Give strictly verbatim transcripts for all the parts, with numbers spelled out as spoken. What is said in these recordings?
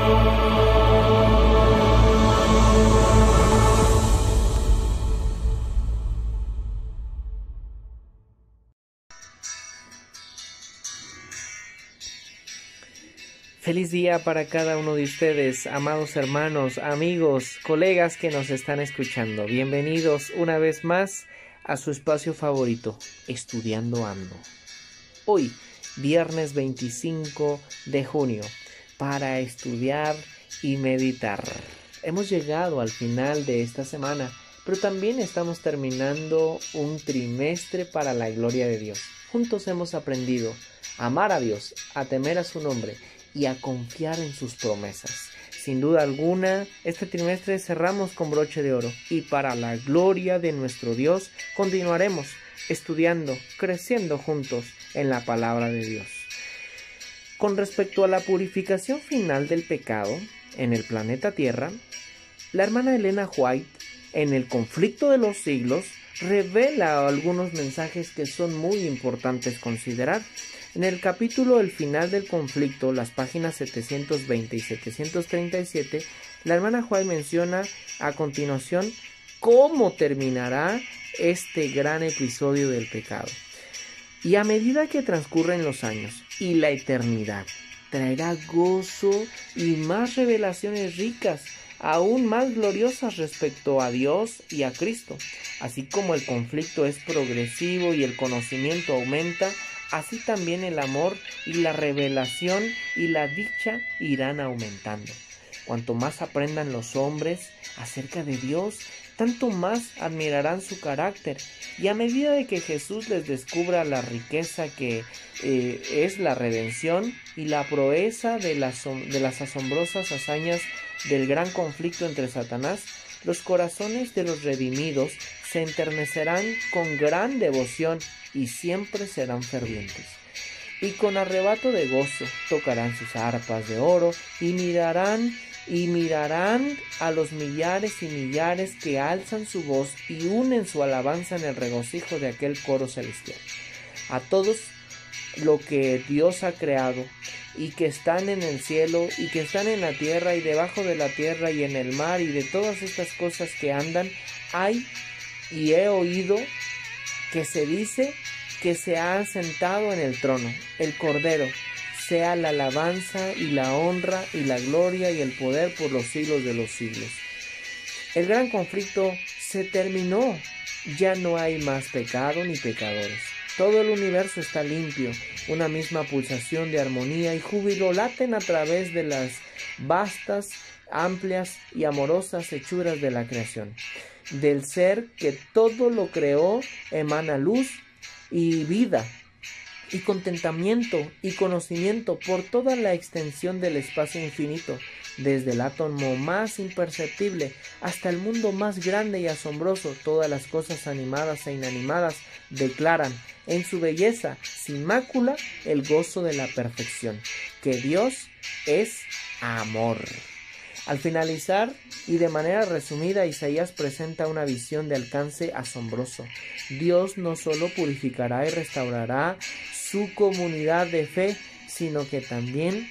Feliz día para cada uno de ustedes, amados hermanos, amigos, colegas que nos están escuchando. Bienvenidos una vez más a su espacio favorito, Estudiando Ando. Hoy, viernes veinticinco de junio, para estudiar y meditar. Hemos llegado al final de esta semana, pero también estamos terminando un trimestre para la gloria de Dios. Juntos hemos aprendido a amar a Dios, a temer a su nombre y a confiar en sus promesas. Sin duda alguna, este trimestre cerramos con broche de oro y para la gloria de nuestro Dios continuaremos estudiando, creciendo juntos en la palabra de Dios. Con respecto a la purificación final del pecado en el planeta Tierra, la hermana Elena White, en El conflicto de los siglos, revela algunos mensajes que son muy importantes considerar. En el capítulo El final del conflicto, las páginas setecientos veinte y setecientos treinta y siete, la hermana White menciona a continuación cómo terminará este gran episodio del pecado. Y a medida que transcurren los años y la eternidad, traerá gozo y más revelaciones ricas, aún más gloriosas respecto a Dios y a Cristo. Así como el conflicto es progresivo y el conocimiento aumenta, así también el amor y la revelación y la dicha irán aumentando. Cuanto más aprendan los hombres acerca de Dios, tanto más admirarán su carácter. Y a medida de que Jesús les descubra la riqueza que eh, es la redención y la proeza de las, de las asombrosas hazañas del gran conflicto entre Satanás, los corazones de los redimidos se enternecerán con gran devoción y siempre serán fervientes. Y con arrebato de gozo tocarán sus arpas de oro y mirarán y mirarán a los millares y millares que alzan su voz y unen su alabanza en el regocijo de aquel coro celestial. A todos lo que Dios ha creado y que están en el cielo y que están en la tierra y debajo de la tierra y en el mar y de todas estas cosas que andan, hay y he oído que se dice que se ha sentado en el trono, el Cordero, sea la alabanza y la honra y la gloria y el poder por los siglos de los siglos. El gran conflicto se terminó, ya no hay más pecado ni pecadores. Todo el universo está limpio, una misma pulsación de armonía y júbilo laten a través de las vastas, amplias y amorosas hechuras de la creación. Del ser que todo lo creó emana luz y vida y contentamiento y conocimiento por toda la extensión del espacio infinito, desde el átomo más imperceptible hasta el mundo más grande y asombroso. Todas las cosas animadas e inanimadas declaran en su belleza sin mácula el gozo de la perfección, que Dios es amor. Al finalizar y de manera resumida, Isaías presenta una visión de alcance asombroso. Dios no solo purificará y restaurará su comunidad de fe, sino que también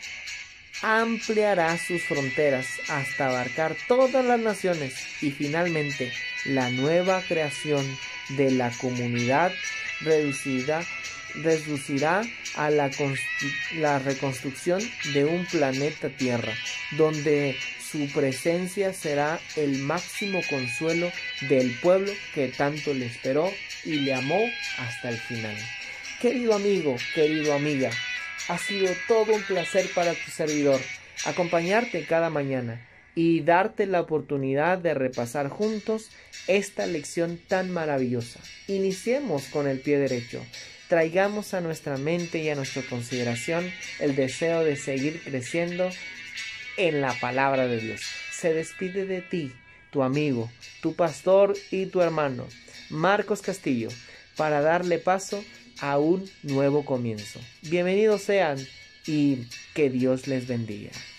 ampliará sus fronteras hasta abarcar todas las naciones y finalmente la nueva creación de la comunidad reducida, reducirá a la, la reconstrucción de un planeta Tierra, donde su presencia será el máximo consuelo del pueblo que tanto le esperó y le amó hasta el final. Querido amigo, querido amiga, ha sido todo un placer para tu servidor acompañarte cada mañana y darte la oportunidad de repasar juntos esta lección tan maravillosa. Iniciemos con el pie derecho. Traigamos a nuestra mente y a nuestra consideración el deseo de seguir creciendo en la palabra de Dios. Se despide de ti, tu amigo, tu pastor y tu hermano, Marcos Castillo, para darle paso a un nuevo comienzo. Bienvenidos sean y que Dios les bendiga.